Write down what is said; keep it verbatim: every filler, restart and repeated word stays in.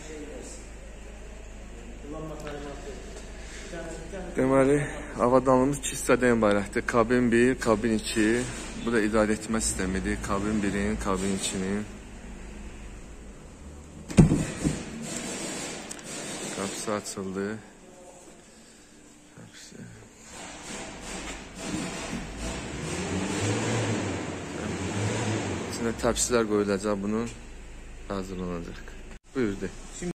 Deməli, avadanlığımız iki hissədən ibarətdir. Kabin bir, kabin iki. Bu da idarə etmə sistemidir. Kabin birin, kabin ikinin. Qapısı açıldı. Qapısı. İçində təpsilər qoyulacaq bunun. Hazırlanacaq. Buyurdu.